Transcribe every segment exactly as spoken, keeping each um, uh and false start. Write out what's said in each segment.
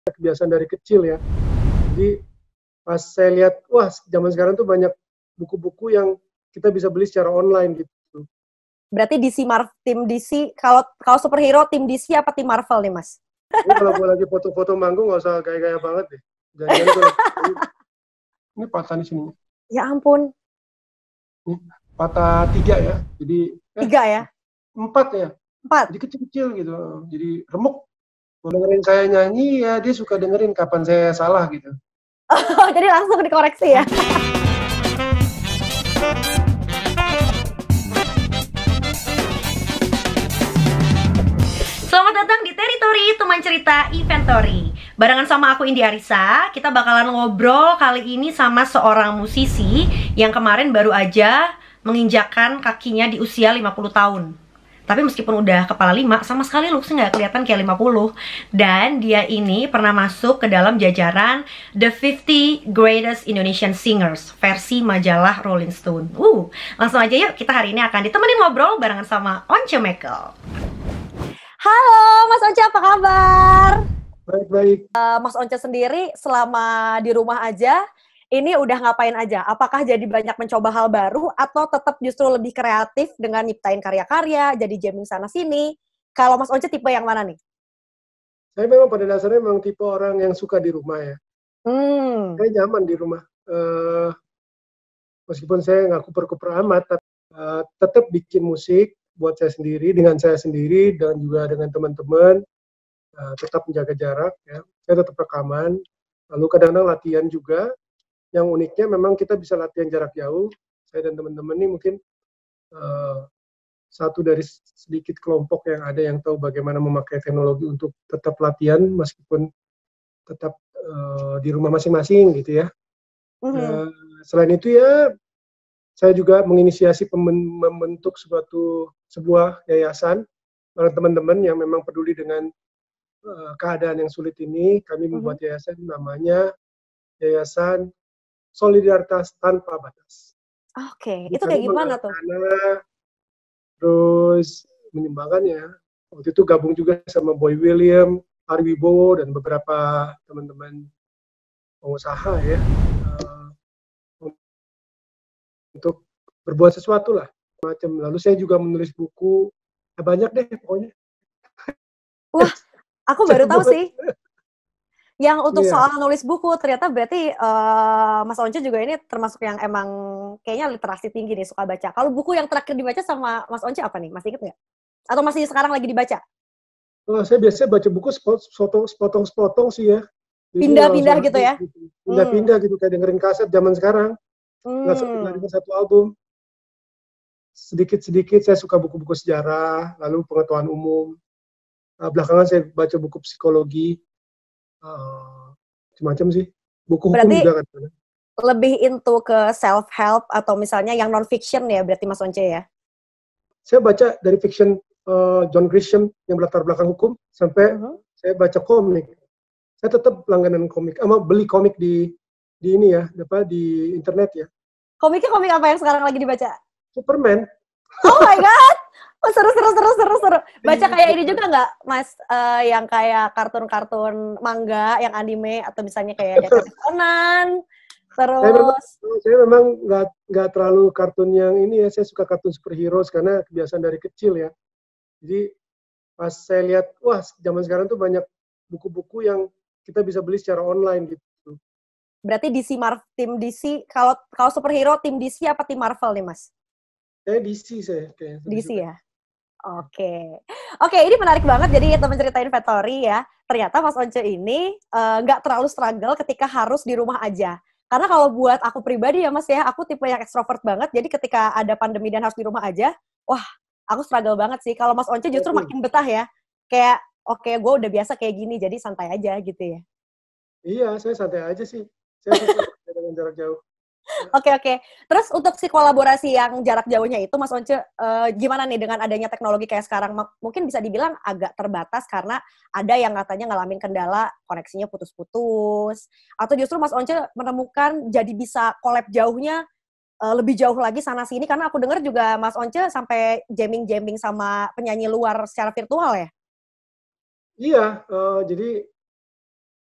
Kebiasaan dari kecil ya. Jadi pas saya lihat, wah zaman sekarang tuh banyak buku-buku yang kita bisa beli secara online gitu. Berarti D C Mar tim D C, kalau kalau superhero tim D C apa tim Marvel nih, Mas? Ini kalau gue lagi foto-foto manggung nggak usah gaya-gaya banget deh. Jangan-jangan gue lagi, ini patah di sini. Ya ampun. Ini patah tiga ya. Jadi eh, Tiga ya? empat ya. Empat. Jadi kecil-kecil gitu. Jadi remuk. Kalau dengerin saya nyanyi ya dia suka dengerin kapan saya salah gitu. Oh, jadi langsung dikoreksi ya? Selamat datang di Teritori Teman Cerita Inventory. Barengan sama aku Indi Arisa, kita bakalan ngobrol kali ini sama seorang musisi yang kemarin baru aja menginjakkan kakinya di usia lima puluh tahun. Tapi meskipun udah kepala lima, sama sekali looks-nya nggak kelihatan kayak lima puluh. Dan dia ini pernah masuk ke dalam jajaran The fifty Greatest Indonesian Singers versi majalah Rolling Stone. Uh, langsung aja yuk, kita hari ini akan ditemenin ngobrol barengan sama Once Mekel. Halo, Mas Once, apa kabar? Baik-baik. Uh, Mas Once sendiri selama di rumah aja, ini udah ngapain aja? Apakah jadi banyak mencoba hal baru atau tetap justru lebih kreatif dengan nyiptain karya-karya, jadi jamming sana-sini? Kalau Mas Once tipe yang mana nih? Saya memang pada dasarnya memang tipe orang yang suka di rumah ya. Hmm. Saya nyaman di rumah. Uh, meskipun saya nggak kuper-kuper amat, tapi uh, tetap bikin musik buat saya sendiri, dengan saya sendiri, dan juga dengan teman-teman. Uh, tetap menjaga jarak ya. Saya tetap rekaman. Lalu kadang-kadang latihan juga. Yang uniknya memang kita bisa latihan jarak jauh. Saya dan teman-teman ini mungkin uh, satu dari sedikit kelompok yang ada yang tahu bagaimana memakai teknologi untuk tetap latihan meskipun tetap uh, di rumah masing-masing gitu ya. Mm-hmm. Uh, selain itu ya, saya juga menginisiasi membentuk suatu sebuah yayasan para teman-teman yang memang peduli dengan uh, keadaan yang sulit ini. Kami membuat mm-hmm. yayasan namanya Yayasan Solidaritas Tanpa Batas. Oke, okay. Itu kayak gimana tuh? Terus menyumbangkannya. Waktu itu gabung juga sama Boy William, Ari Wibowo, dan beberapa teman-teman pengusaha ya. Uh, untuk berbuat sesuatu lah. Macam. Lalu saya juga menulis buku. Ya banyak deh pokoknya. Wah, aku baru tahu sih. Yang untuk yeah. soal nulis buku, ternyata berarti uh, Mas Once juga ini termasuk yang emang kayaknya literasi tinggi nih, suka baca. Kalau buku yang terakhir dibaca sama Mas Once apa nih? Masih inget nggak? Atau masih sekarang lagi dibaca? Oh, saya biasanya baca buku sepotong-sepotong sih ya. Pindah-pindah gitu ya? Pindah-pindah hmm. gitu, kayak dengerin kaset zaman sekarang. Nggak hmm. dengerin satu album. Sedikit-sedikit saya suka buku-buku sejarah, lalu pengetahuan umum. Belakangan saya baca buku psikologi. Uh, macam-macam sih. Buku berarti hukum juga kan. Lebih into ke self-help atau misalnya yang non-fiction ya berarti Mas Once ya? Saya baca dari fiction uh, John Grisham yang berlatar belakang hukum sampai uh-huh. saya baca komik. Saya tetap langganan komik, ama beli komik di di ini ya, apa di internet ya. Komiknya komik apa yang sekarang lagi dibaca? Superman. Oh my god. Oh, seru, seru, seru, seru, seru. Baca kayak ini juga nggak, Mas? Uh, yang kayak kartun-kartun manga, yang anime, atau misalnya kayak Detektif Conan, terus... Saya memang, saya memang nggak nggak terlalu kartun yang ini ya, saya suka kartun superhero karena kebiasaan dari kecil ya. Jadi pas saya lihat, wah zaman sekarang tuh banyak buku-buku yang kita bisa beli secara online gitu. Berarti D C Mar tim D C, kalau kalau superhero tim D C apa tim Marvel nih, Mas? Saya D C saya kayaknya. D C ya? Oke, oke ini menarik banget. Jadi teman cerita Inventory ya, ternyata Mas Once ini nggak uh, terlalu struggle ketika harus di rumah aja. Karena kalau buat aku pribadi ya Mas ya, aku tipe yang extrovert banget. Jadi ketika ada pandemi dan harus di rumah aja, wah aku struggle banget sih. Kalau Mas Once justru makin betah ya, kayak oke okay, gue udah biasa kayak gini, jadi santai aja gitu ya. Iya, saya santai aja sih. Saya suka dengan jarak jauh. Oke okay, oke. Okay. Terus untuk si kolaborasi yang jarak jauhnya itu, Mas Once, uh, gimana nih dengan adanya teknologi kayak sekarang? M- mungkin bisa dibilang agak terbatas karena ada yang katanya ngalamin kendala koneksinya putus-putus, atau justru Mas Once menemukan jadi bisa collab jauhnya uh, lebih jauh lagi sana sini, karena aku dengar juga Mas Once sampai jamming-jamming sama penyanyi luar secara virtual ya? Iya, uh, jadi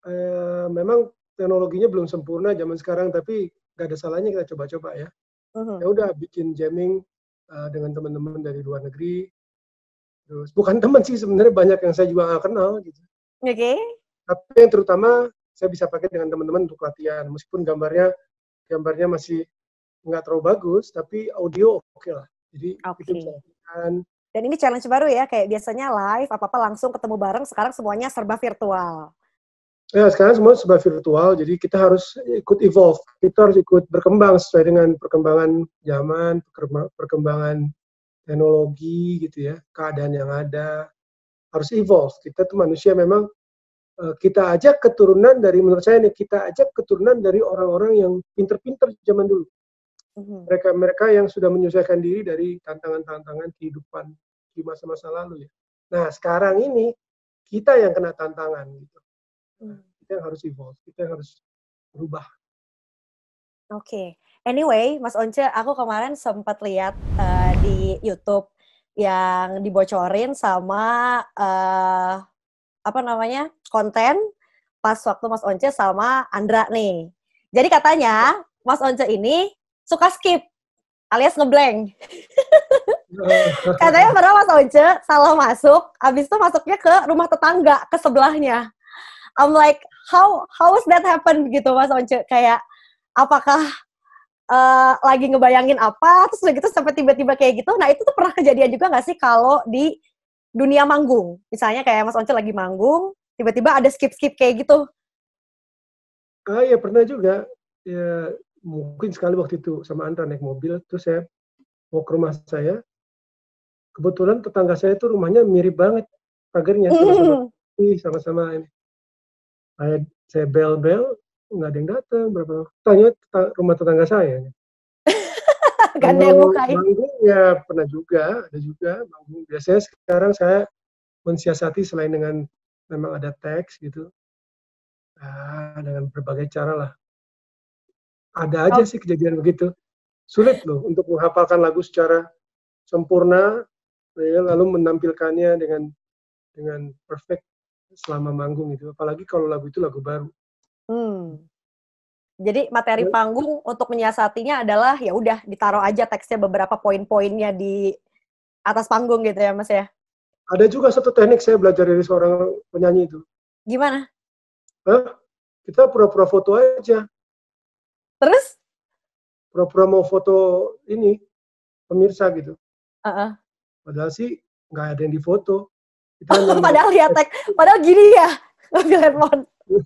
uh, memang teknologinya belum sempurna zaman sekarang, tapi nggak ada salahnya kita coba-coba ya. Mhm. Ya udah bikin jamming uh, dengan teman-teman dari luar negeri. Terus bukan teman sih sebenarnya, banyak yang saya juga nggak kenal gitu. Oke. Okay. Tapi yang terutama saya bisa pakai dengan teman-teman untuk latihan, meskipun gambarnya gambarnya masih nggak terlalu bagus, tapi audio oke okay lah. Jadi okay. itu bisa latihan. Dan ini challenge baru ya, kayak biasanya live apa-apa langsung ketemu bareng, sekarang semuanya serba virtual. Ya, sekarang semua serba virtual, jadi kita harus ikut evolve, kita harus ikut berkembang sesuai dengan perkembangan zaman, perkembangan teknologi gitu ya, keadaan yang ada, harus evolve. Kita tuh manusia memang, kita ajak keturunan dari, menurut saya nih, kita ajak keturunan dari orang-orang yang pinter-pinter zaman dulu. Mereka-mereka yang sudah menyesuaikan diri dari tantangan-tantangan kehidupan di masa-masa lalu ya. Nah, sekarang ini kita yang kena tantangan gitu. Nah, kita yang harus evolve, kita yang harus berubah. Oke. Okay. Anyway, Mas Once, aku kemarin sempat lihat uh, di YouTube yang dibocorin sama uh, apa namanya? konten pas waktu Mas Once sama Andra nih. Jadi katanya Mas Once ini suka skip alias ngeblank. Katanya pernah Mas Once salah masuk, abis itu masuknya ke rumah tetangga ke sebelahnya. I'm like, how how is that happen gitu Mas Once? Kayak apakah uh, lagi ngebayangin apa, terus begitu sampai tiba-tiba kayak gitu. Nah itu tuh pernah kejadian juga nggak sih kalau di dunia manggung? Misalnya kayak Mas Once lagi manggung, tiba-tiba ada skip-skip kayak gitu. Ah ya pernah juga. Ya mungkin sekali waktu itu sama Andra naik mobil, terus saya mau ke rumah saya. Kebetulan tetangga saya itu rumahnya mirip banget pagarnya, sama-sama sama-sama ini. Saya, saya bel-bel, nggak ada yang datang. Berapa? Tanya rumah tetangga saya. Gak ada yang bukain. Manggung ya pernah juga, ada juga manggung. Biasanya sekarang saya mensiasati selain dengan memang ada teks gitu, nah, dengan berbagai cara lah. Ada aja oh. sih kejadian begitu. Sulit loh untuk menghafalkan lagu secara sempurna, ya, lalu menampilkannya dengan dengan perfect selama manggung itu. Apalagi kalau lagu itu lagu baru. Hmm. Jadi materi ya. Panggung untuk menyiasatinya adalah ya udah ditaruh aja teksnya beberapa poin-poinnya di atas panggung gitu ya Mas ya. Ada juga satu teknik saya belajar dari seorang penyanyi itu. Gimana? Hah? Kita pura-pura foto aja. Terus? Pura-pura mau foto ini pemirsa gitu. Uh-uh. Padahal sih nggak ada yang difoto. Kita oh, padahal lihat teks, padahal gini ya ngambil handphone.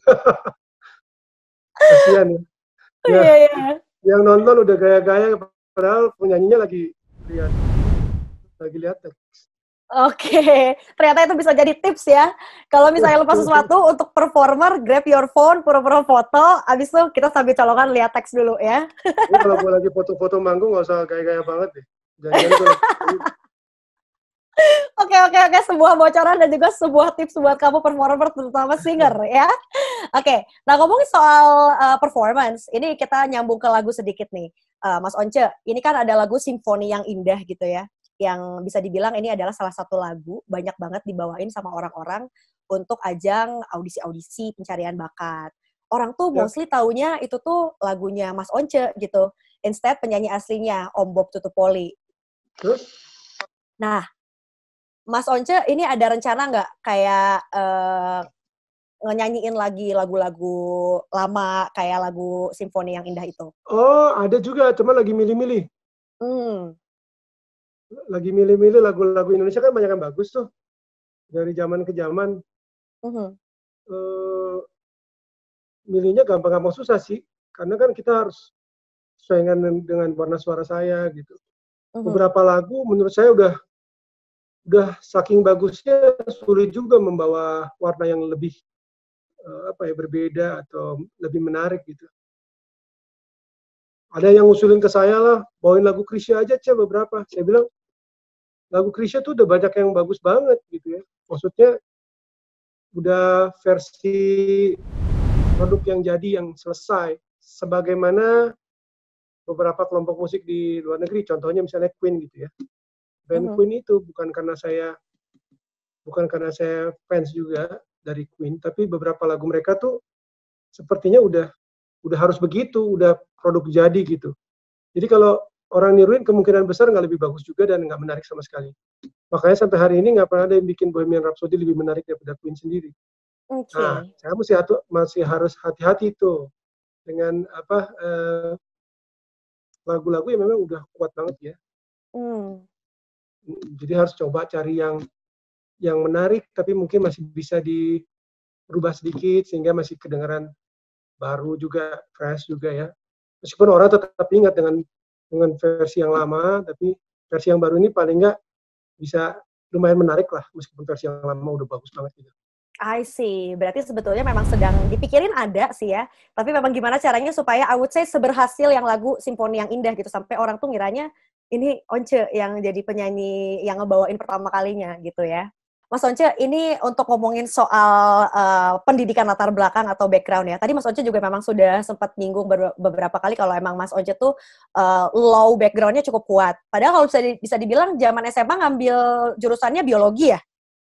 Kasian ya. Ya, iya, iya. Yang nonton udah gaya-gaya, padahal penyanyinya lagi lihat, lagi lihat teks. Oke, ternyata itu bisa jadi tips ya. Kalau misalnya lupa sesuatu untuk performer, grab your phone, pura-pura foto, abis itu kita sambil colongan lihat teks dulu ya. Ini kalau gue lagi foto-foto manggung nggak usah gaya-gaya banget deh. Jangan-jangan gue lagi... Oke, oke, oke. Sebuah bocoran dan juga sebuah tips buat kamu performer, terutama singer ya. Oke, nah ngomongin soal uh, performance, ini kita nyambung ke lagu sedikit nih. Uh, Mas Once, ini kan ada lagu Simfoni yang Indah gitu ya. Yang bisa dibilang ini adalah salah satu lagu, banyak banget dibawain sama orang-orang untuk ajang audisi-audisi pencarian bakat. Orang tuh mostly taunya itu tuh lagunya Mas Once gitu. Instead penyanyi aslinya, Om Bob Tutupoli. Nah, Mas Once ini ada rencana nggak kayak uh, nyanyiin lagi lagu-lagu lama kayak lagu Simfoni yang Indah itu? Oh, ada juga, cuma lagi milih-milih. Hmm. Lagi milih-milih lagu-lagu Indonesia kan banyak yang bagus tuh. Dari zaman ke zaman. Uh-huh. Uh, milihnya gampang-gampang susah sih. Karena kan kita harus sesuai dengan warna suara saya gitu. Uh-huh. Beberapa lagu menurut saya udah udah saking bagusnya sulit juga membawa warna yang lebih uh, apa ya berbeda atau lebih menarik gitu. Ada yang ngusulin ke saya lah, bawain lagu Krisya aja Cah beberapa. Saya bilang lagu Krisya tuh udah banyak yang bagus banget gitu ya. Maksudnya udah versi produk yang jadi yang selesai. Sebagaimana beberapa kelompok musik di luar negeri, contohnya misalnya Queen gitu ya. Band uh-huh. Queen itu bukan karena saya bukan karena saya fans juga dari Queen, tapi beberapa lagu mereka tuh sepertinya udah udah harus begitu, udah produk jadi gitu. Jadi kalau orang niruin kemungkinan besar nggak lebih bagus juga dan nggak menarik sama sekali. Makanya sampai hari ini nggak pernah ada yang bikin Bohemian Rhapsody lebih menarik daripada Queen sendiri. Oke. Nah, saya masih, hatu, masih harus hati-hati tuh dengan apa eh, lagu-lagu yang memang udah kuat banget ya. Hmm. Jadi harus coba cari yang yang menarik tapi mungkin masih bisa dirubah sedikit sehingga masih kedengaran baru juga, fresh juga ya. Meskipun orang tetap ingat dengan dengan versi yang lama, tapi versi yang baru ini paling nggak bisa lumayan menarik lah, meskipun versi yang lama udah bagus banget gitu. I see. Berarti sebetulnya memang sedang dipikirin ada sih ya. Tapi memang gimana caranya supaya I would say seberhasil yang lagu Simfoni yang Indah gitu. Sampai orang tuh ngiranya ini Once yang jadi penyanyi yang ngebawain pertama kalinya gitu ya. Mas Once, ini untuk ngomongin soal uh, pendidikan latar belakang atau background ya. Tadi Mas Once juga memang sudah sempat nyinggung beberapa kali kalau emang Mas Once tuh uh, low background-nya cukup kuat. Padahal kalau bisa, di, bisa dibilang zaman S M A ngambil jurusannya biologi ya?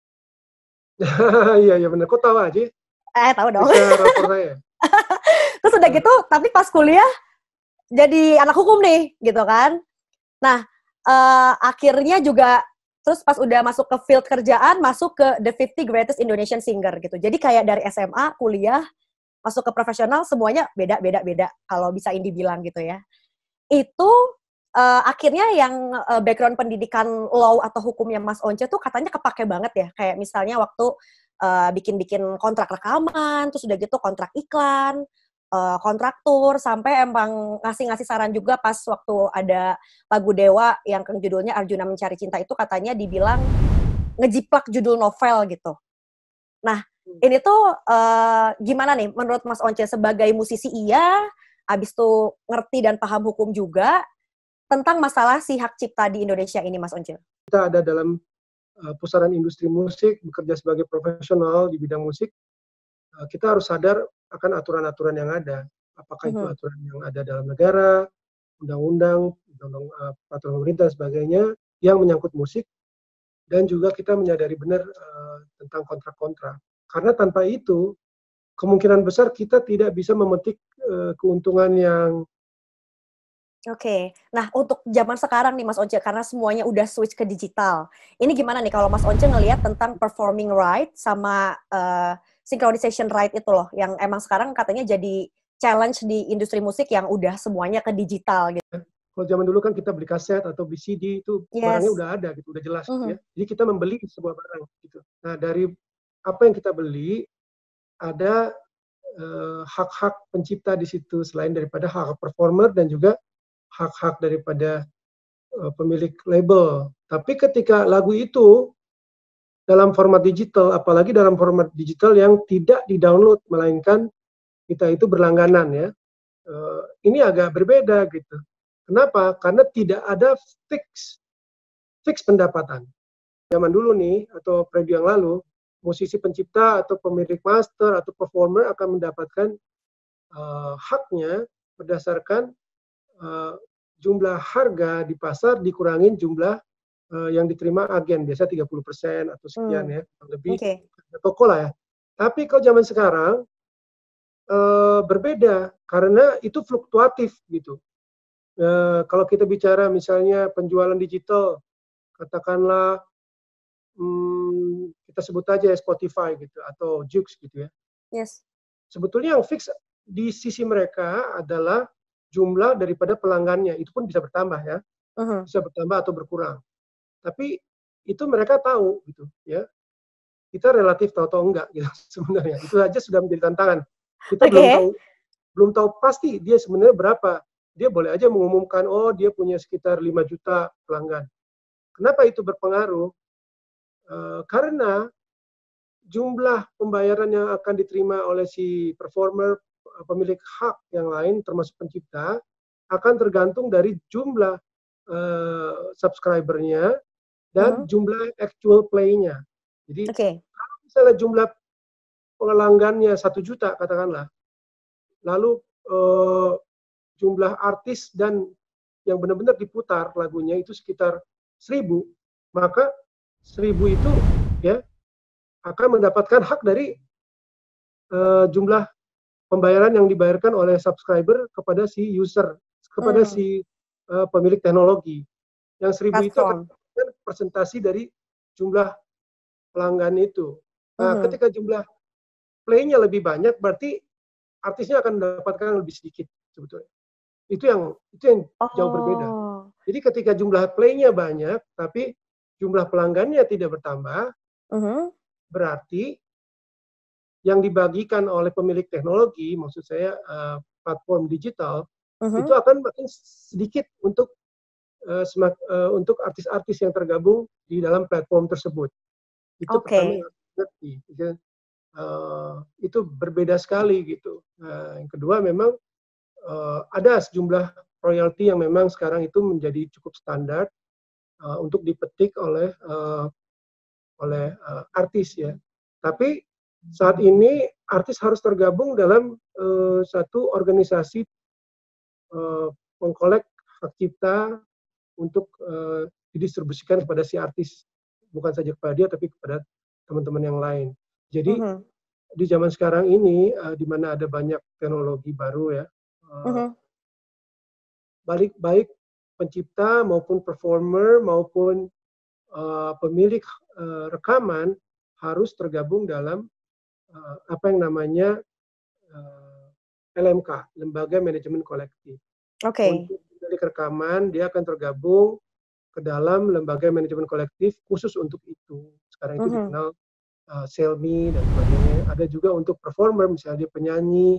Iya, iya benar. Kok tahu aja? Eh, tahu dong. Bisa rapor saya. Terus udah gitu, tapi pas kuliah jadi anak hukum nih, gitu kan. Nah, uh, akhirnya juga terus pas udah masuk ke field kerjaan, masuk ke The fifty Greatest Indonesian Singer gitu. Jadi kayak dari S M A, kuliah, masuk ke profesional, semuanya beda-beda-beda kalau bisa Indi bilang gitu ya. Itu uh, akhirnya yang uh, background pendidikan law atau hukumnya Mas Once tuh katanya kepake banget ya. Kayak misalnya waktu uh, bikin-bikin kontrak rekaman, terus udah gitu kontrak iklan, Uh, kontraktur, sampai emang ngasih-ngasih saran juga pas waktu ada lagu Dewa yang judulnya Arjuna Mencari Cinta itu katanya dibilang ngejiplak judul novel gitu. Nah, ini tuh uh, gimana nih menurut Mas Once sebagai musisi iya, abis itu ngerti dan paham hukum juga tentang masalah si hak cipta di Indonesia ini, Mas Once? Kita ada dalam uh, pusaran industri musik, bekerja sebagai profesional di bidang musik, uh, kita harus sadar akan aturan-aturan yang ada. Apakah itu aturan yang ada dalam negara, undang-undang, undang-undang uh, peraturan pemerintah dan sebagainya yang menyangkut musik, dan juga kita menyadari benar uh, tentang kontrak-kontrak. Karena tanpa itu, kemungkinan besar kita tidak bisa memetik uh, keuntungan yang Oke, okay. Nah untuk zaman sekarang nih Mas Once, karena semuanya udah switch ke digital, ini gimana nih kalau Mas Once ngelihat tentang performing right sama uh, synchronization right itu loh, yang emang sekarang katanya jadi challenge di industri musik yang udah semuanya ke digital gitu. Kalau zaman dulu kan kita beli kaset atau beli C D itu yes. barangnya udah ada gitu, udah jelas mm-hmm. gitu ya. Jadi kita membeli sebuah barang gitu. Nah dari apa yang kita beli ada uh, hak-hak pencipta di situ selain daripada hak performer dan juga hak-hak daripada uh, pemilik label. Tapi ketika lagu itu dalam format digital, apalagi dalam format digital yang tidak di-download, melainkan kita itu berlangganan ya, uh, ini agak berbeda gitu. Kenapa? Karena tidak ada fix, fix pendapatan. Zaman dulu nih, atau periode yang lalu, musisi pencipta atau pemilik master atau performer akan mendapatkan uh, haknya berdasarkan Uh, jumlah harga di pasar dikurangin jumlah uh, yang diterima agen, biasa tiga puluh persen atau sekian hmm. ya, lebih okay. toko lah ya. Tapi kalau zaman sekarang uh, berbeda karena itu fluktuatif gitu. Uh, kalau kita bicara misalnya penjualan digital, katakanlah hmm, kita sebut aja Spotify gitu atau Joox gitu ya. Yes. Sebetulnya yang fix di sisi mereka adalah jumlah daripada pelanggannya, itu pun bisa bertambah ya, uh-huh. bisa bertambah atau berkurang. Tapi itu mereka tahu gitu ya. Kita relatif tahu atau enggak gitu sebenarnya. Itu aja sudah menjadi tantangan. Kita okay. belum tahu belum tahu pasti dia sebenarnya berapa. Dia boleh aja mengumumkan oh dia punya sekitar lima juta pelanggan. Kenapa itu berpengaruh? Uh, karena jumlah pembayaran yang akan diterima oleh si performer, pemilik hak yang lain termasuk pencipta akan tergantung dari jumlah uh, subscribernya dan uh-huh. jumlah actual play-nya. Jadi okay. kalau misalnya jumlah pelanggannya satu juta katakanlah, lalu uh, jumlah artis dan yang benar-benar diputar lagunya itu sekitar seribu, maka seribu itu ya akan mendapatkan hak dari uh, jumlah pembayaran yang dibayarkan oleh subscriber kepada si user, kepada Hmm. si uh, pemilik teknologi. Yang seribu itu akan Platform. presentasi dari jumlah pelanggan itu. Nah, Mhm. ketika jumlah play-nya lebih banyak, berarti artisnya akan mendapatkan lebih sedikit sebetulnya. Itu yang itu yang jauh berbeda. Oh. Jadi ketika jumlah play-nya banyak, tapi jumlah pelanggannya tidak bertambah, Mhm. berarti yang dibagikan oleh pemilik teknologi, maksud saya uh, platform digital, itu Mhm. akan makin sedikit untuk uh, semak, uh, untuk artis-artis yang tergabung di dalam platform tersebut. Itu pertama Oke. yang harus dimengerti. Ya. Uh, itu berbeda sekali gitu. Nah, yang kedua memang uh, ada sejumlah royalti yang memang sekarang itu menjadi cukup standar uh, untuk dipetik oleh uh, oleh uh, artis ya. Tapi saat ini artis harus tergabung dalam uh, satu organisasi uh, pengkolek hak cipta untuk uh, didistribusikan kepada si artis, bukan saja kepada dia tapi kepada teman-teman yang lain. Jadi Mhm. di zaman sekarang ini uh, di mana ada banyak teknologi baru ya, uh, Mhm. balik baik pencipta maupun performer maupun uh, pemilik uh, rekaman harus tergabung dalam uh, apa yang namanya uh, L M K, Lembaga Manajemen Kolektif. Oke. Untuk pemilik rekaman dia akan tergabung ke dalam lembaga manajemen kolektif khusus untuk itu. Sekarang itu Mhm. dikenal uh, Selmi dan sebagainya. Ada juga untuk performer, misalnya dia penyanyi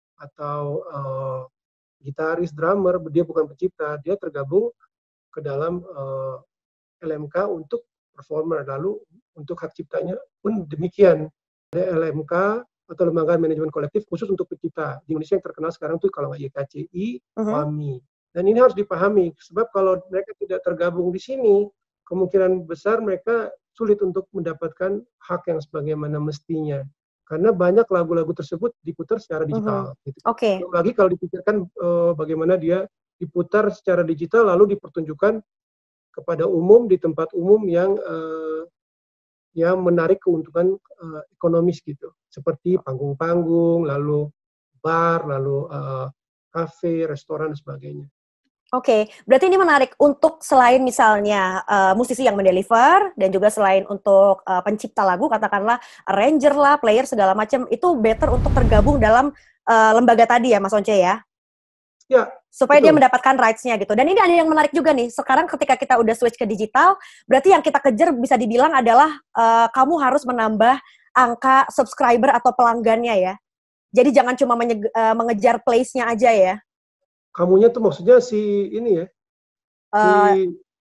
atau uh, gitaris, drummer, dia bukan pencipta, dia tergabung ke dalam uh, L M K untuk performer. Lalu untuk hak ciptanya pun demikian. Ada L M K atau lembaga manajemen kolektif khusus untuk pencipta. Di Indonesia yang terkenal sekarang tuh kalau nggak Y K C I, Mhm. WAMI. Dan ini harus dipahami, sebab kalau mereka tidak tergabung di sini, kemungkinan besar mereka sulit untuk mendapatkan hak yang sebagaimana mestinya. Karena banyak lagu-lagu tersebut diputar secara Mhm. digital. Gitu. Oke. Belum lagi kalau dipikirkan uh, bagaimana dia diputar secara digital lalu dipertunjukkan kepada umum di tempat umum yang uh, yang menarik keuntungan uh, ekonomis gitu, seperti panggung-panggung, lalu bar, lalu uh, kafe, restoran dan sebagainya. Oke, berarti ini menarik untuk selain misalnya uh, musisi yang mendeliver dan juga selain untuk uh, pencipta lagu, katakanlah arranger lah, player segala macam, itu better untuk tergabung dalam uh, lembaga tadi ya, Mas Once ya? Ya, supaya betul. Dia mendapatkan rights-nya gitu. Dan ini ada yang menarik juga nih. Sekarang ketika kita udah switch ke digital, berarti yang kita kejar bisa dibilang adalah uh, kamu harus menambah angka subscriber atau pelanggannya ya. Jadi jangan cuma menye- uh, mengejar place-nya aja ya. Kamunya tuh maksudnya si ini ya, si Uh,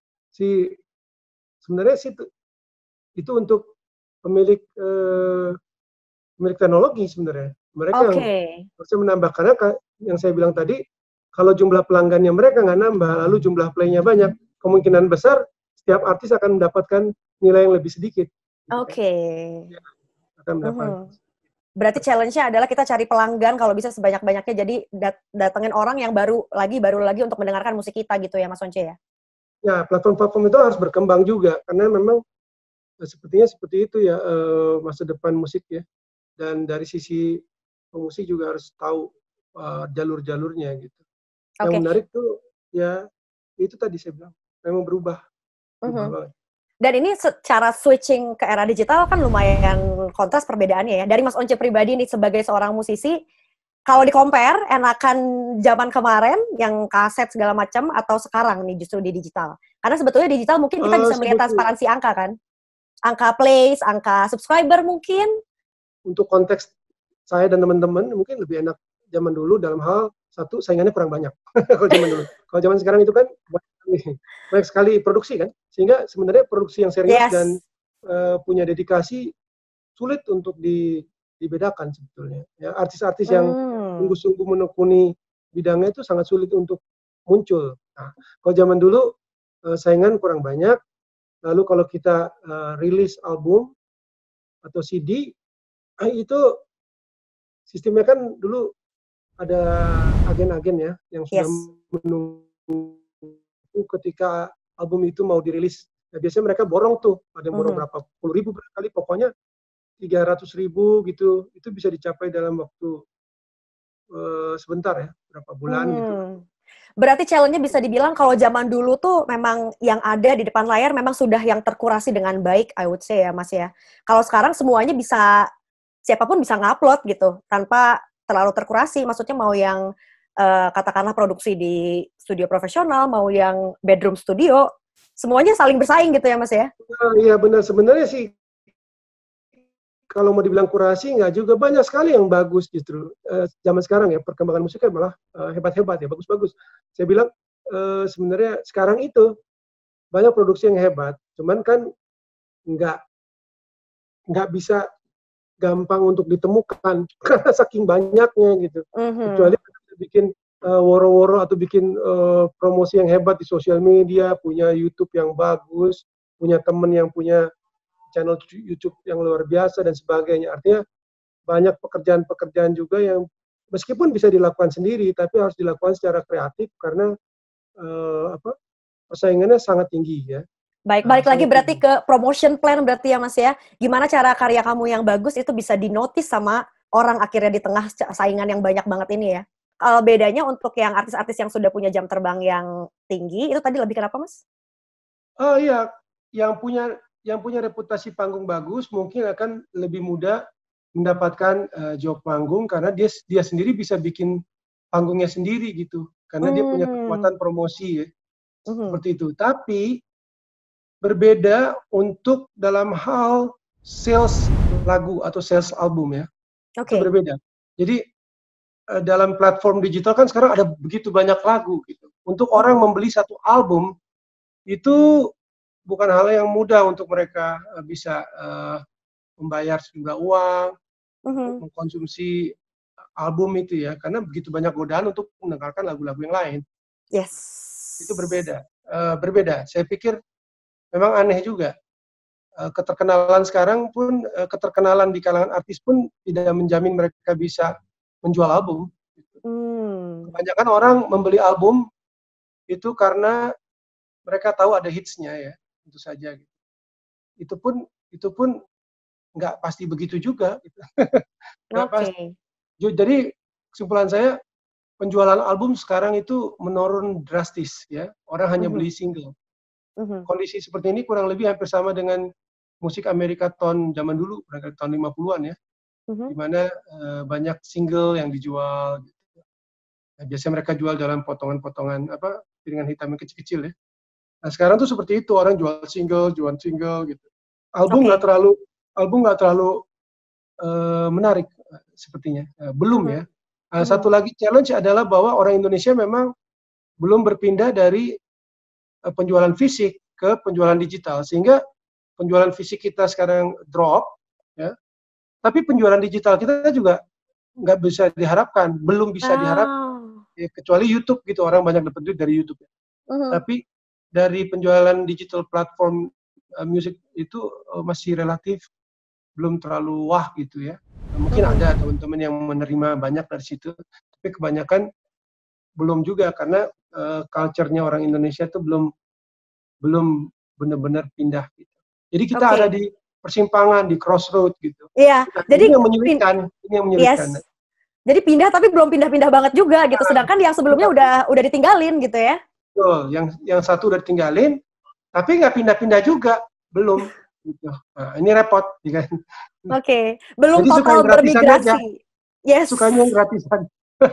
si sebenarnya sih itu, itu untuk pemilik eh, pemilik teknologi sebenarnya. Mereka Oke. yang harusnya menambah karena yang saya bilang tadi, kalau jumlah pelanggannya mereka nggak nambah, lalu jumlah play-nya banyak, kemungkinan besar setiap artis akan mendapatkan nilai yang lebih sedikit. Gitu kan? Oke. Ya, akan mendapat. Mhm. Berarti challenge-nya adalah kita cari pelanggan kalau bisa sebanyak-banyaknya, jadi dat- datengin orang yang baru lagi baru lagi untuk mendengarkan musik kita gitu ya Mas Once ya. Ya, platform-platform itu harus berkembang juga karena memang eh, sepertinya seperti itu ya eh, masa depan musik ya. Dan dari sisi pemusik juga harus tahu uh, jalur-jalurnya gitu. Yang Oke. menarik tuh ya itu tadi saya bilang memang berubah, berubah Mhm. banget. Dan ini secara switching ke era digital kan lumayan kontras perbedaannya ya. Dari Mas Once pribadi nih sebagai seorang musisi, kalau di compare enakan zaman kemarin yang kaset segala macam atau sekarang nih justru di digital? Karena sebetulnya digital mungkin kita Uh, bisa melihat sebetulnya transparansi angka kan? Angka plays, angka subscriber mungkin. untuk konteks saya dan teman-teman mungkin lebih enak zaman dulu dalam hal satu saingannya kurang banyak kalau zaman dulu. Kalau zaman sekarang itu kan banyak, banyak sekali produksi kan, sehingga sebenarnya produksi yang serius Yes. dan uh, punya dedikasi sulit untuk di, dibedakan sebetulnya. Ya, artis-artis yang Hmm. sungguh-sungguh menekuni bidangnya itu sangat sulit untuk muncul. Nah, kalau zaman dulu uh, saingan kurang banyak, lalu kalau kita uh, rilis album atau C D, eh, itu sistemnya kan dulu ada agen-agen ya yang sudah Yes. menunggu ketika album itu mau dirilis. Nah, biasanya mereka borong tuh, ada yang borong Mhm. berapa puluh ribu berkali, pokoknya tiga ratus ribu gitu, itu bisa dicapai dalam waktu uh, sebentar ya, berapa bulan Hmm. gitu. Berarti challenge-nya bisa dibilang kalau zaman dulu tuh memang yang ada di depan layar memang sudah yang terkurasi dengan baik, I would say ya Mas ya. Kalau sekarang semuanya bisa, siapapun bisa ngupload gitu, tanpa terlalu terkurasi. Maksudnya mau yang uh, katakanlah produksi di studio profesional, mau yang bedroom studio, semuanya saling bersaing gitu ya Mas ya? Nah, iya benar, sebenarnya sih kalau mau dibilang kurasi nggak juga, banyak sekali yang bagus justru. Uh, zaman sekarang ya, perkembangan musiknya malah uh, hebat-hebat ya, bagus-bagus. Saya bilang uh, sebenarnya sekarang itu banyak produksi yang hebat, cuman kan nggak nggak bisa gampang untuk ditemukan karena saking banyaknya gitu. Mm-hmm. Kecuali bikin uh, woro-woro atau bikin uh, promosi yang hebat di sosial media, punya YouTube yang bagus, punya temen yang punya channel YouTube yang luar biasa dan sebagainya. Artinya banyak pekerjaan-pekerjaan juga yang meskipun bisa dilakukan sendiri, tapi harus dilakukan secara kreatif karena uh, apa persaingannya sangat tinggi ya. Baik, balik lagi berarti ke promotion plan berarti ya Mas ya. Gimana cara karya kamu yang bagus itu bisa dinotis sama orang akhirnya di tengah saingan yang banyak banget ini ya. Kalau bedanya untuk yang artis-artis yang sudah punya jam terbang yang tinggi, itu tadi lebih kenapa Mas? Oh iya, yang punya yang punya reputasi panggung bagus mungkin akan lebih mudah mendapatkan uh, job panggung karena dia dia sendiri bisa bikin panggungnya sendiri gitu. Karena hmm. dia punya kekuatan promosi ya. Hmm. Seperti itu. Tapi berbeda untuk dalam hal sales lagu atau sales album ya. Okay. Itu berbeda. Jadi uh, dalam platform digital kan sekarang ada begitu banyak lagu gitu. Untuk hmm. orang membeli satu album itu bukan hal yang mudah untuk mereka uh, bisa uh, membayar sejumlah uang, uh-huh. mengkonsumsi album itu ya, karena begitu banyak godaan untuk mendengarkan lagu-lagu yang lain. Yes. Itu berbeda, uh, berbeda. Saya pikir memang aneh juga. Uh, keterkenalan sekarang pun, uh, keterkenalan di kalangan artis pun tidak menjamin mereka bisa menjual album. Hmm. Kebanyakan orang membeli album itu karena mereka tahu ada hitsnya ya. Tentu saja gitu. Itu pun itu pun nggak pasti begitu juga gitu. Nggak okay. pasti. Jadi kesimpulan saya penjualan album sekarang itu menurun drastis ya. Orang hanya uh-huh. beli single. Uh-huh. Kondisi seperti ini kurang lebih hampir sama dengan musik Amerika tahun zaman dulu, tahun lima puluhan ya. Uh-huh. Di mana uh, banyak single yang dijual gitu. Nah, biasanya mereka jual dalam potongan-potongan apa piringan hitam yang kecil-kecil ya. Nah sekarang tuh seperti itu, orang jual single, jual single gitu. Album nggak okay. terlalu, album nggak terlalu uh, menarik sepertinya, uh, belum uh-huh. ya. Uh, uh-huh. Satu lagi challenge adalah bahwa orang Indonesia memang belum berpindah dari uh, penjualan fisik ke penjualan digital, sehingga penjualan fisik kita sekarang drop, ya. Tapi penjualan digital kita juga nggak bisa diharapkan, belum bisa oh. diharapkan, ya, kecuali YouTube gitu, orang banyak dapat duit dari YouTube. Uh-huh. Tapi dari penjualan digital platform uh, musik itu uh, masih relatif belum terlalu wah gitu ya. Mungkin hmm. ada teman-teman yang menerima banyak dari situ, tapi kebanyakan belum juga karena uh, culture-nya orang Indonesia itu belum belum benar-benar pindah gitu. Jadi kita okay. ada di persimpangan, di crossroad gitu. Iya. Nah, jadi ini yang menyulitkan, ini yang menyulitkan. Yes. Jadi pindah tapi belum pindah-pindah banget juga gitu. Sedangkan yang sebelumnya udah udah ditinggalin gitu ya. Betul, yang yang satu udah tinggalin, tapi nggak pindah-pindah juga, belum. Gitu. Nah, ini repot, ya kan? Oke, okay. Belum jadi total bermigrasi. Aja. Yes. Sukanya yang gratisan.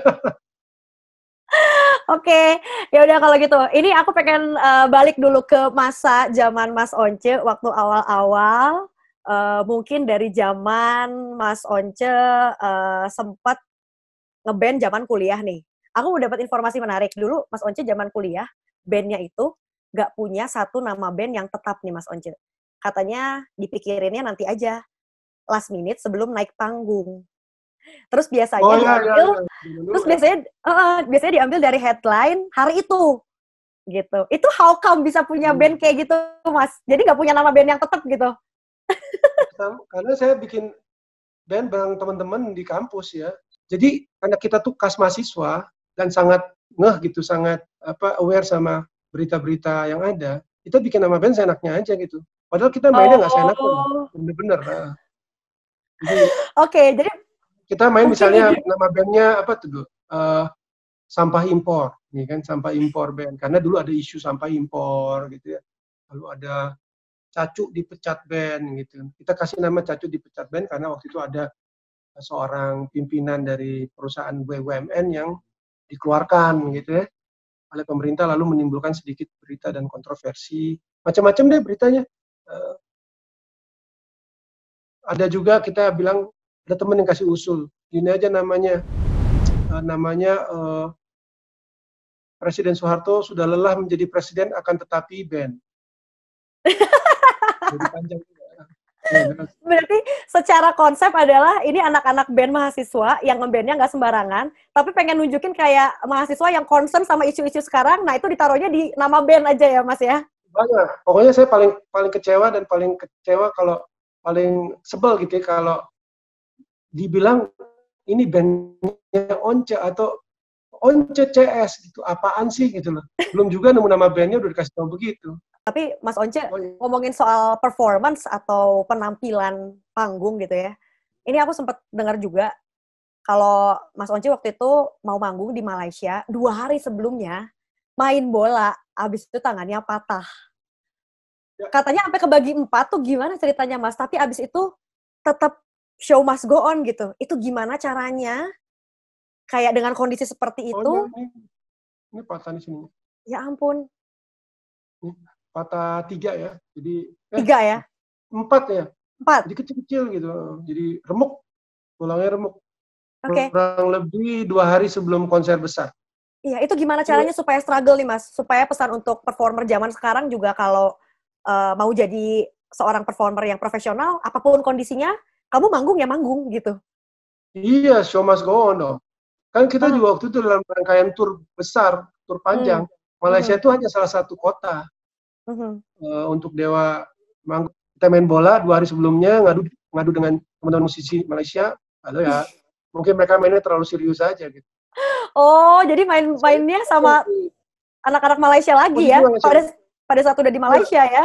Oke, okay. Ya udah kalau gitu. Ini aku pengen uh, balik dulu ke masa zaman Mas Once waktu awal-awal. Uh, mungkin dari zaman Mas Once uh, sempat ngeband zaman kuliah nih. Aku dapat informasi menarik dulu, Mas Once zaman kuliah, bandnya itu nggak punya satu nama band yang tetap nih Mas Once. Katanya dipikirinnya nanti aja, last minute sebelum naik panggung. Terus biasanya oh, diambil, ya, ya, ya. terus biasanya uh, biasanya diambil dari headline hari itu, gitu. Itu how come bisa punya hmm. band kayak gitu, Mas? Jadi nggak punya nama band yang tetap gitu? Karena saya bikin band bareng teman-teman di kampus ya. Jadi karena kita tuh kas mahasiswa dan sangat ngeh gitu, sangat apa aware sama berita-berita yang ada, kita bikin nama band seenaknya aja gitu. Padahal kita mainnya nggak oh. seenaknya, bener-bener. Nah. Oke, okay, jadi kita main Oke. misalnya nama bandnya apa tuh, uh, sampah impor, nih kan sampah impor band. Karena dulu ada isu sampah impor gitu ya. Lalu ada Cacu dipecat band gitu. Kita kasih nama Cacu dipecat band karena waktu itu ada seorang pimpinan dari perusahaan B U M N yang dikeluarkan gitu ya oleh pemerintah, lalu menimbulkan sedikit berita dan kontroversi. Macam-macam deh beritanya. Uh, ada juga kita bilang, ada teman yang kasih usul, gini aja namanya, uh, namanya uh, Presiden Soeharto sudah lelah menjadi presiden akan tetapi band. Jadi panjang juga. Ya, Berarti secara konsep adalah ini anak-anak band mahasiswa yang ngebandnya nggak sembarangan, tapi pengen nunjukin kayak mahasiswa yang concern sama isu-isu sekarang, nah itu ditaruhnya di nama band aja ya Mas ya? banyak. Pokoknya saya paling paling kecewa dan paling kecewa kalau paling sebel gitu ya kalau dibilang ini bandnya Once atau Once C S gitu, apaan sih gitu loh. Belum juga nemu nama bandnya udah dikasih tahu begitu. Tapi Mas Once, Oh, iya. ngomongin soal performance atau penampilan panggung gitu ya, ini aku sempat dengar juga kalau Mas Once waktu itu mau manggung di Malaysia, dua hari sebelumnya main bola, abis itu tangannya patah. Ya. Katanya sampai kebagi empat tuh gimana ceritanya Mas, tapi abis itu tetap show must go on gitu. Itu gimana caranya? Kayak dengan kondisi seperti itu? Oh, ini, ini patah di sini. Ya ampun. Ini patah tiga ya. Jadi eh, Tiga ya? Empat ya. Empat. Jadi kecil-kecil gitu. Jadi remuk. Tulangnya remuk. Oke. Okay. Kurang lebih dua hari sebelum konser besar. Iya, itu gimana caranya supaya struggle nih Mas? Supaya pesan untuk performer zaman sekarang juga kalau uh, mau jadi seorang performer yang profesional, apapun kondisinya, kamu manggung ya manggung gitu. Iya, show must go on dong. Kan kita ah. juga waktu itu dalam rangkaian tur besar, tur panjang. Hmm. Malaysia itu hmm. hanya salah satu kota. Hmm. Uh, untuk Dewa manggung. Kita main bola dua hari sebelumnya, ngadu ngadu dengan teman-teman musisi Malaysia. Lalu ya, mungkin mereka mainnya terlalu serius aja gitu. Oh, jadi main-mainnya sama anak-anak Malaysia lagi ya? Pada, pada saat udah di Malaysia ya?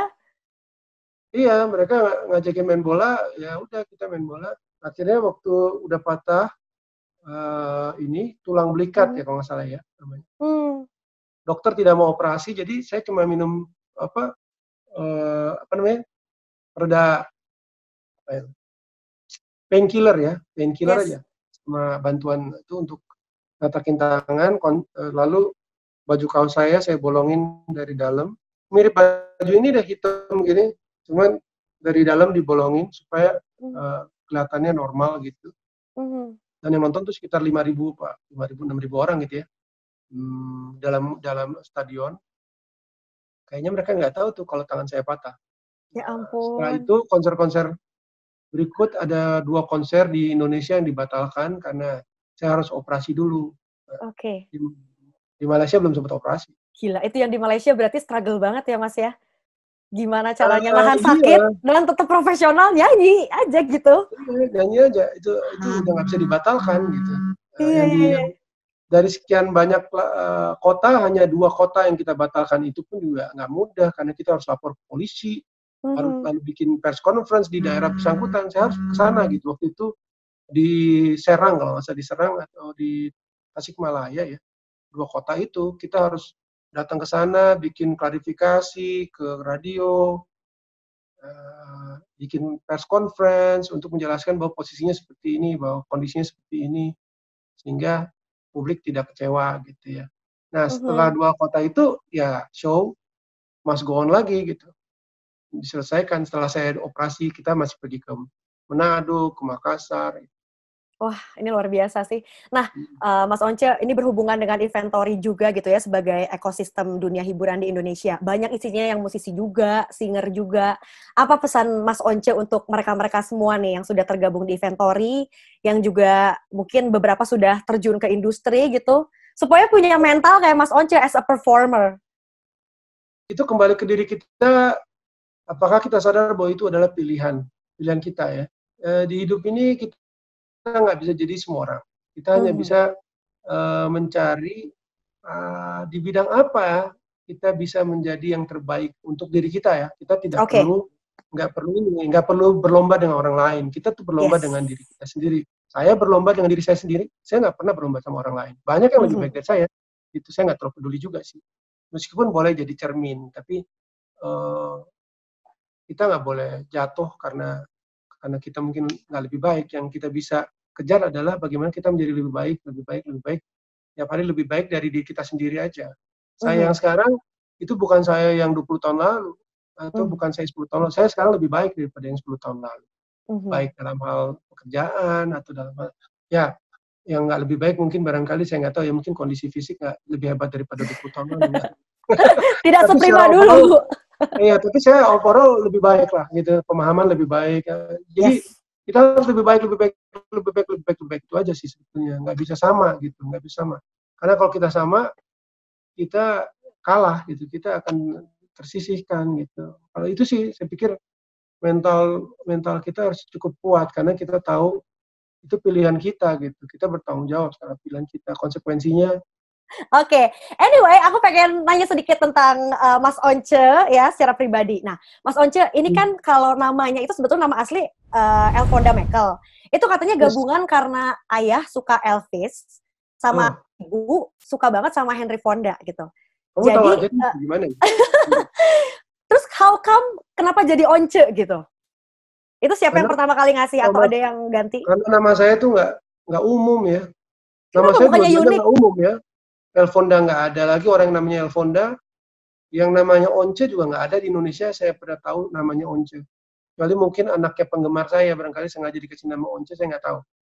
Iya, mereka ngajakin main bola, ya udah kita main bola. Akhirnya waktu udah patah, uh, ini tulang belikat hmm. ya kalau nggak salah ya namanya. Hmm. Dokter tidak mau operasi, jadi saya cuma minum apa, uh, apa namanya, reda ya, painkiller ya, painkiller yes. aja, sama bantuan itu untuk ngatakin tangan, kon, uh, lalu baju kaos saya saya bolongin dari dalam, mirip baju ini udah hitam gini, cuman dari dalam dibolongin supaya uh, kelihatannya normal gitu. Mm-hmm. Dan yang nonton tuh sekitar lima ribu Pak, lima ribu enam ribu orang gitu ya. Hmm, dalam dalam stadion. Kayaknya mereka nggak tahu tuh kalau tangan saya patah. Ya ampun. Setelah itu konser-konser berikut ada dua konser di Indonesia yang dibatalkan karena saya harus operasi dulu. Oke. Okay. Di, di Malaysia belum sempat operasi. Gila, itu yang di Malaysia berarti struggle banget ya Mas ya? Gimana caranya uh, nahan sakit iya. dan tetap profesional nyanyi aja gitu. Iya, nyanyi aja. Itu itu hmm. udah nggak bisa dibatalkan gitu. Uh, iya, yang di, iya. Dari sekian banyak uh, kota, hanya dua kota yang kita batalkan itu pun juga nggak mudah karena kita harus lapor ke polisi, hmm. harus lalu bikin press conference di daerah bersangkutan. Saya harus ke sana gitu. Waktu itu di Serang kalau nggak salah di Serang atau di Tasikmalaya ya. Dua kota itu kita harus datang ke sana, bikin klarifikasi ke radio, uh, bikin press conference untuk menjelaskan bahwa posisinya seperti ini, bahwa kondisinya seperti ini, sehingga publik tidak kecewa gitu ya. Nah setelah uh-huh. dua kota itu ya show must go on lagi gitu, diselesaikan. Setelah saya operasi kita masih pergi ke Manado, ke Makassar. Wah, ini luar biasa sih. Nah, uh, Mas Once, ini berhubungan dengan Inventory juga gitu ya, sebagai ekosistem dunia hiburan di Indonesia. Banyak isinya yang musisi juga, singer juga. Apa pesan Mas Once untuk mereka-mereka semua nih yang sudah tergabung di Inventory, yang juga mungkin beberapa sudah terjun ke industri gitu, supaya punya mental kayak Mas Once as a performer? Itu kembali ke diri kita, apakah kita sadar bahwa itu adalah pilihan, pilihan kita ya. E, di hidup ini kita kita nggak bisa jadi semua orang. Kita hmm. hanya bisa uh, mencari uh, di bidang apa kita bisa menjadi yang terbaik untuk diri kita ya. Kita tidak okay. perlu nggak perlu nggak perlu berlomba dengan orang lain. Kita tuh berlomba yes. dengan diri kita sendiri. Saya berlomba dengan diri saya sendiri, saya nggak pernah berlomba sama orang lain. Banyak yang lebih Mhm. baik dari saya, itu saya nggak terlalu peduli juga sih. Meskipun boleh jadi cermin, tapi uh, kita nggak boleh jatuh karena karena kita mungkin nggak lebih baik. Yang kita bisa kejar adalah bagaimana kita menjadi lebih baik, lebih baik, lebih baik. Tiap hari lebih baik dari diri kita sendiri aja. Saya yang Mhm. sekarang itu bukan saya yang dua puluh tahun lalu, atau Mhm. bukan saya sepuluh tahun lalu. Saya sekarang lebih baik daripada yang sepuluh tahun lalu. Mhm. Baik dalam hal pekerjaan atau dalam hal, ya yang nggak lebih baik mungkin barangkali saya nggak tahu ya, mungkin kondisi fisik nggak lebih hebat daripada dua puluh tahun lalu ya. Tidak Tapi seprima secara overall, dulu. iya, tapi saya overall lebih baik lah gitu, pemahaman lebih baik. eh, Jadi Yes. kita harus lebih baik, lebih baik, lebih baik, lebih baik, lebih baik itu aja sih sebetulnya. Nggak bisa sama gitu, nggak bisa sama. Karena kalau kita sama, kita kalah gitu, kita akan tersisihkan gitu. Kalau itu sih saya pikir mental mental kita harus cukup kuat karena kita tahu itu pilihan kita gitu. Kita bertanggung jawab terhadap pilihan kita, konsekuensinya. Oke, anyway, aku pengen nanya sedikit tentang uh, Mas Once ya, secara pribadi. Nah, Mas Once, ini kan kalau namanya itu sebetulnya nama asli uh, Elfonda Mekel. Itu katanya Yes. gabungan karena ayah suka Elvis, sama Oh, ibu suka banget sama Henry Fonda gitu. kamu tahu Jadi, aja nih uh, gimana ya? terus how come, kenapa jadi Once gitu? Itu siapa yang Karena pertama kali ngasih atau nama, ada yang ganti? karena nama saya tuh nggak nggak umum ya. Nama Kenapa saya bukannya dua-duanya unik? nggak umum ya. Elfonda nggak ada lagi orang yang namanya Elfonda. Yang namanya Once juga nggak ada di Indonesia. Saya pernah tahu namanya Once. Kecuali mungkin anaknya penggemar saya barangkali sengaja dikasih nama Once, saya nggak tahu.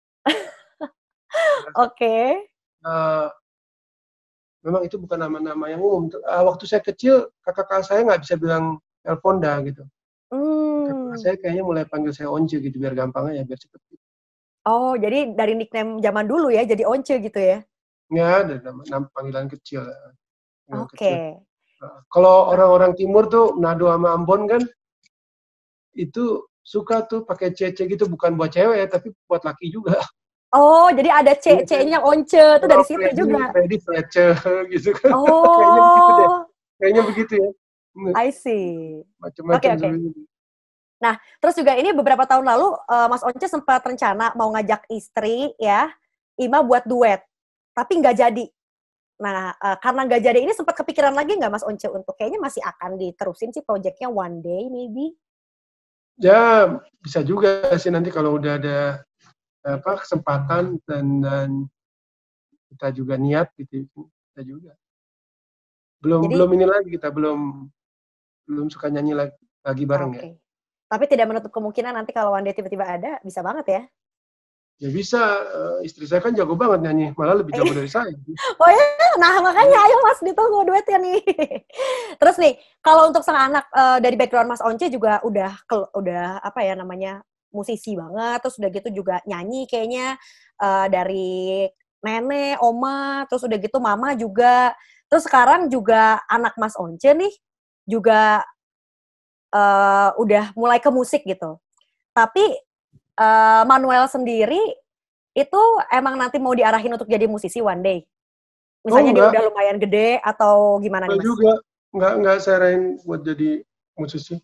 Oke. Uh, memang itu bukan nama-nama yang umum. Uh, waktu saya kecil, kakak-kakak saya nggak bisa bilang Elfonda gitu. Kakak Hmm. saya kayaknya mulai panggil saya Once gitu, biar gampang aja, biar cepet. Oh, jadi dari nickname zaman dulu ya, jadi Once gitu ya? Ya, ada nama, nama panggilan kecil. Panggilan Oke. kecil. Uh, kalau Nah. orang-orang timur tuh, Manado sama Ambon kan, itu suka tuh pakai C C gitu, bukan buat cewek ya, tapi buat laki juga. Oh, jadi ada C, C-nya Once, itu Oh, dari situ Freddy, juga. Freddy Fletcher gitu kan. Kayaknya begitu deh. Oh, Kayaknya begitu ya. I see. Oke, Macam-macam oke. sebenarnya. Nah, terus juga ini beberapa tahun lalu uh, Mas Once sempat rencana mau ngajak istri ya, Ima buat duet, tapi nggak jadi. Nah, uh, karena nggak jadi ini sempat kepikiran lagi nggak Mas Once untuk kayaknya masih akan diterusin sih proyeknya one day maybe? Ya, bisa juga sih nanti kalau udah ada apa kesempatan dan, dan kita juga niat gitu, kita juga. Belum Jadi, belum ini lagi kita belum belum suka nyanyi lagi, lagi bareng oke. ya. Tapi tidak menutup kemungkinan nanti kalau one day tiba-tiba ada, bisa banget ya? Ya bisa, uh, istri saya kan jago banget nyanyi, malah lebih jago dari saya. Oh ya, nah makanya ayo Mas ditunggu duetnya nih. Terus nih, kalau untuk sang anak uh, dari background Mas Once juga udah udah apa ya namanya musisi banget, terus udah gitu juga nyanyi kayaknya uh, dari nenek, oma, terus udah gitu mama juga. Terus sekarang juga anak Mas Once nih juga uh, udah mulai ke musik gitu. Tapi uh, Manuel sendiri itu emang nanti mau diarahin untuk jadi musisi one day? Misalnya Oh dia enggak, udah lumayan gede atau gimana nih enggak Mas? juga. Enggak, enggak saya arahin buat jadi musisi.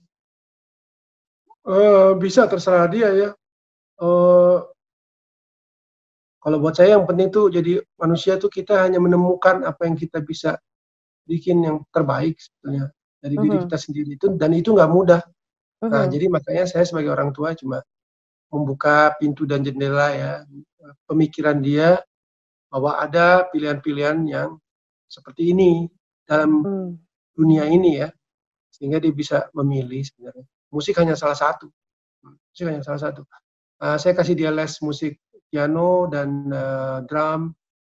Uh, bisa terserah dia ya. Uh, kalau buat saya yang penting tuh jadi manusia tuh kita hanya menemukan apa yang kita bisa bikin yang terbaik sebetulnya dari diri Mhm. kita sendiri itu, dan itu nggak mudah. Nah, Mhm. jadi makanya saya sebagai orang tua cuma membuka pintu dan jendela ya, pemikiran dia bahwa ada pilihan-pilihan yang seperti ini dalam Mmm. dunia ini ya, sehingga dia bisa memilih sebenarnya. Musik hanya salah satu. Musik hanya salah satu. Uh, saya kasih dia les musik piano dan uh, drum.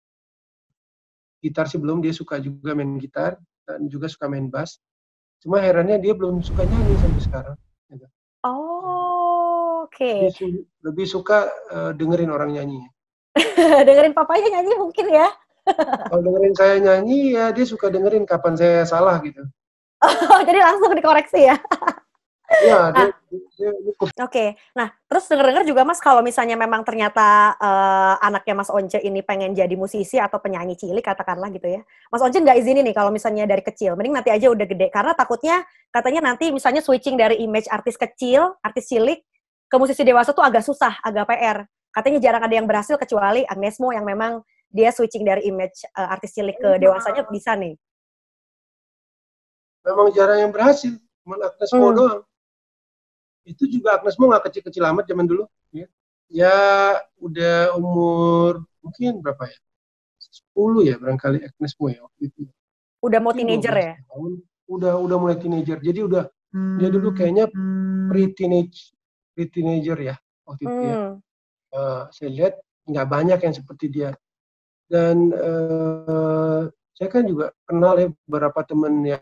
Gitar sih belum, dia suka juga main gitar dan juga suka main bass. Cuma herannya dia belum suka nyanyi sampai sekarang. Gitu. Oh, Lebih, oke. su- lebih suka uh, dengerin orang nyanyi. Dengerin papanya nyanyi mungkin ya? Kalau dengerin saya nyanyi, ya dia suka dengerin kapan saya salah gitu. Oh, jadi langsung dikoreksi ya? Ya, dia, Nah, dia, dia oke. Nah, terus denger-denger juga Mas kalau misalnya memang ternyata uh, anaknya Mas Once ini pengen jadi musisi atau penyanyi cilik katakanlah gitu ya. Mas Once nggak izinin nih kalau misalnya dari kecil. Mending nanti aja udah gede. Karena takutnya katanya nanti misalnya switching dari image artis kecil, artis cilik, ke musisi dewasa tuh agak susah, agak P R. Katanya jarang ada yang berhasil kecuali Agnes Mo yang memang dia switching dari image uh, artis cilik ke dewasanya bisa nih. Memang jarang yang berhasil, cuma Agnes Mo Hmm. doang. Itu juga Agnes Mo nggak kecil-kecil amat zaman dulu. Ya. ya udah umur mungkin berapa ya? sepuluh ya barangkali Agnes Mo ya waktu itu. Udah mau Mungkin teenager ya? tahun. Udah udah mulai teenager. Jadi udah hmm. dia dulu kayaknya pre-teenage, pre-teenager ya waktu itu ya. Hmm. Uh, saya lihat nggak banyak yang seperti dia. Dan uh, saya kan juga kenal ya beberapa teman yang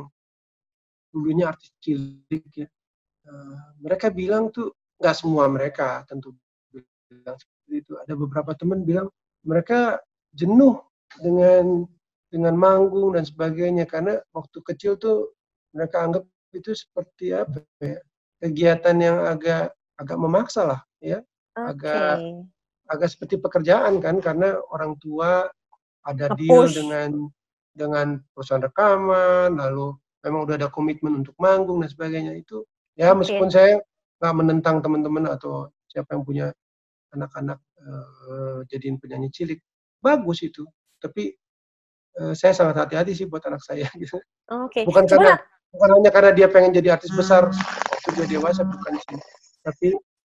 dulunya artis cilik ya. Uh, mereka bilang tuh nggak semua mereka tentu bilang seperti itu. Ada beberapa teman bilang mereka jenuh dengan dengan manggung dan sebagainya karena waktu kecil tuh mereka anggap itu seperti apa ya, kegiatan yang agak agak memaksa lah ya, okay. agak agak seperti pekerjaan kan karena orang tua ada Nge-push. deal dengan dengan perusahaan rekaman, lalu memang udah ada komitmen untuk manggung dan sebagainya. Itu ya okay. Meskipun saya nggak menentang teman-teman atau siapa yang punya anak-anak uh, jadiin penyanyi cilik, bagus itu. Tapi uh, saya sangat hati-hati sih buat anak saya. Gitu. Okay. Bukan Cuma... karena bukan hanya karena dia pengen jadi artis besar waktu dia dewasa, bukan sih. Tapi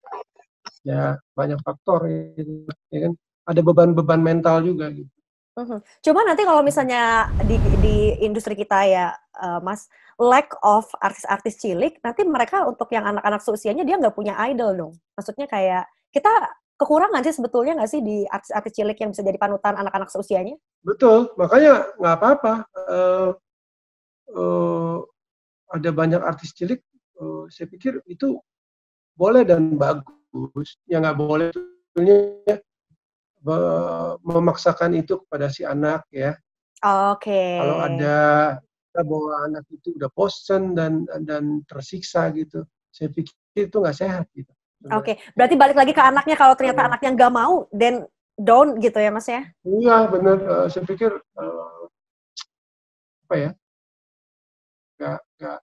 ya banyak faktor gitu, ya kan. Ada beban-beban mental juga gitu. Uh-huh. Coba nanti kalau misalnya di di industri kita ya, uh, Mas, lack of artis-artis cilik, nanti mereka untuk yang anak-anak seusianya dia nggak punya idol dong. Maksudnya kayak kita kekurangan sih sebetulnya nggak sih di artis-artis cilik yang bisa jadi panutan anak-anak seusianya? Betul, makanya nggak apa-apa. Uh, uh, ada banyak artis cilik, uh, saya pikir itu boleh dan bagus. Yang nggak boleh sebetulnya memaksakan itu kepada si anak ya. Oke. Okay. Kalau ada bahwa anak itu udah bosen dan dan tersiksa gitu, saya pikir itu nggak sehat gitu. Oke, okay. Berarti balik lagi ke anaknya, kalau ternyata uh, anaknya nggak mau, then don't gitu ya Mas ya? Iya benar, uh, saya pikir uh, apa ya, nggak nggak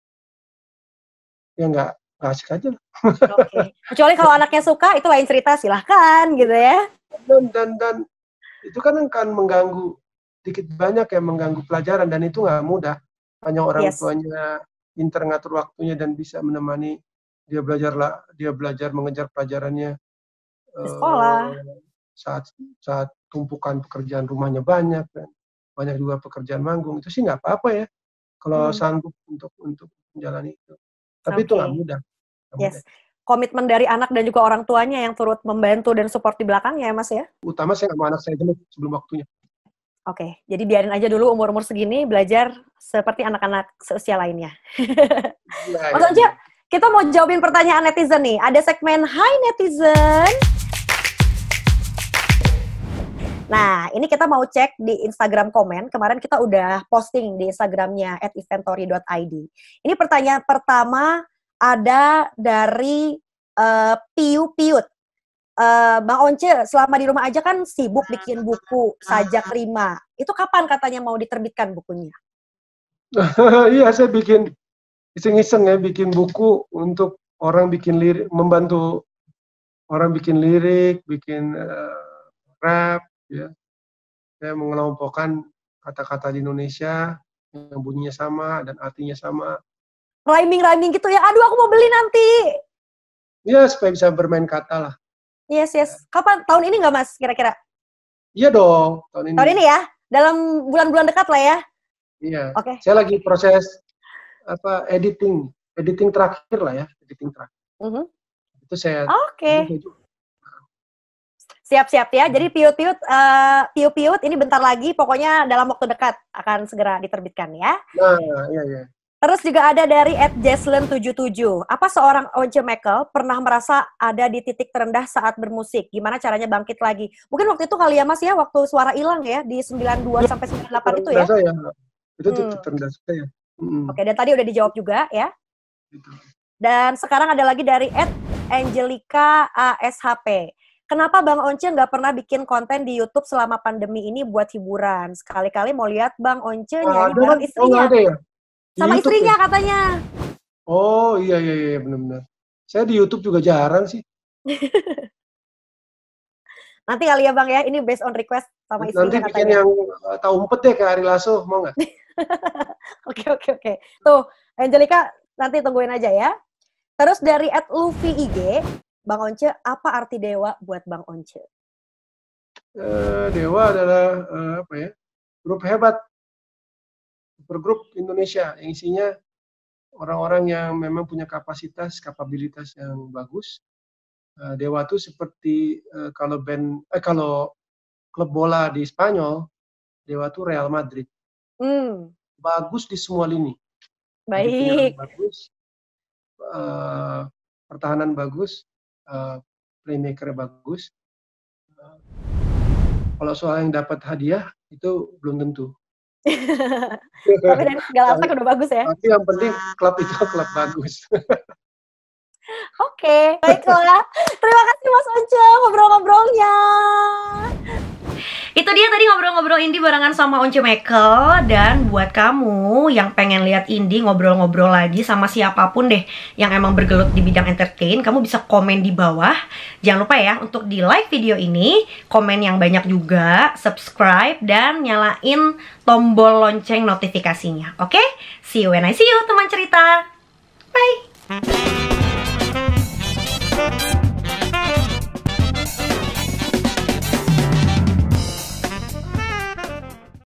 ya nggak nggak asik aja. Oke. Okay. Kecuali kalau anaknya suka, itu lain cerita, silahkan gitu ya. Dan, dan, dan itu kan akan mengganggu, dikit banyak yang mengganggu pelajaran, dan itu nggak mudah. Hanya orang yes. tuanya pintar ngatur waktunya dan bisa menemani dia belajar lah, dia belajar mengejar pelajarannya. Di sekolah. Uh, saat saat tumpukan pekerjaan rumahnya banyak dan banyak juga pekerjaan manggung, itu sih nggak apa-apa ya kalau hmm. sanggup untuk untuk menjalani itu. Tapi okay. itu nggak mudah. Gak yes. mudah. Komitmen dari anak dan juga orang tuanya yang turut membantu dan support di belakangnya ya Mas ya? Utama saya nggak mau anak saya jenuh sebelum waktunya. Oke, okay. Jadi biarin aja dulu umur-umur segini belajar seperti anak-anak seusia lainnya. Ya, Mas Once, ya. Kita mau jawabin pertanyaan netizen nih. Ada segmen Hai Netizen. Nah, ini kita mau cek di Instagram komen. Kemarin kita udah posting di Instagramnya at inventory dot i d. Ini pertanyaan pertama ada dari uh, Piu Piut. Uh, Bang Once, selama di rumah aja kan sibuk bikin buku Sajak Rima. Itu kapan katanya mau diterbitkan bukunya? Iya, saya bikin iseng-iseng ya, bikin buku untuk orang bikin lirik, membantu orang bikin lirik, bikin uh, rap, ya. Saya mengelompokkan kata-kata di Indonesia yang bunyinya sama dan artinya sama. Rhyming-rhyming gitu ya. Aduh, aku mau beli nanti. Iya, supaya bisa bermain kata lah. Yes, yes. Kapan? Tahun ini nggak, Mas, kira-kira? Iya dong, tahun ini. Tahun ini ya? Dalam bulan-bulan dekat lah ya? Iya. Oke. Okay. Saya lagi proses apa editing. Editing terakhir lah ya, editing terakhir. Uh-huh. Itu saya... Oke. Okay. Siap-siap ya. Jadi piut-piut, uh, piut-piut ini bentar lagi, pokoknya dalam waktu dekat akan segera diterbitkan ya. Nah, iya, iya. Terus juga ada dari at jeslen tujuh tujuh. Apa seorang Once Mekel pernah merasa ada di titik terendah saat bermusik? Gimana caranya bangkit lagi? Mungkin waktu itu kali ya Mas ya, waktu Suara Hilang ya, di sembilan puluh dua sampai sembilan puluh delapan itu ya? Saya. Itu titik hmm. terendah saya. Hmm. Oke, dan tadi udah dijawab juga ya. Dan sekarang ada lagi dari at Angelica A S H P. Kenapa Bang Once nggak pernah bikin konten di YouTube selama pandemi ini buat hiburan? Sekali-kali mau lihat Bang Once nyanyi bareng istrinya. Oh, ada ya? Sama YouTube istrinya ya? Katanya. Oh iya iya iya benar-benar. Saya di YouTube juga jarang sih. Nanti kali ya Bang ya, ini based on request sama istrinya Nanti bikin katanya. yang uh, tahu umpet deh kayak Ari Lasso, mau nggak? Oke oke oke. Tuh, Angelica nanti tungguin aja ya. Terus dari at Luffy I G, Bang Once, apa arti dewa buat Bang Once? Uh, Dewa adalah uh, apa ya? Grup hebat, supergrup Indonesia yang isinya orang-orang yang memang punya kapasitas, kapabilitas yang bagus. Uh, Dewa itu seperti uh, kalau band, eh, kalau klub bola di Spanyol, Dewa itu Real Madrid. Hmm. Bagus di semua lini. Baik. Bagus, uh, pertahanan bagus, uh, playmaker bagus. Uh, kalau soal yang dapat hadiah itu belum tentu. Tapi dari segala aspek udah bagus ya. Tapi yang penting klub itu klub bagus. Oke, baiklah. Terima kasih Mas Once ngobrol-ngobrolnya. Itu dia tadi ngobrol-ngobrol indie barengan sama Once Michael. Dan buat kamu yang pengen lihat indie ngobrol-ngobrol lagi sama siapapun deh yang emang bergelut di bidang entertain, kamu bisa komen di bawah. Jangan lupa ya untuk di like video ini, komen yang banyak juga, subscribe, dan nyalain tombol lonceng notifikasinya. Oke? See you when I see you teman cerita. Bye!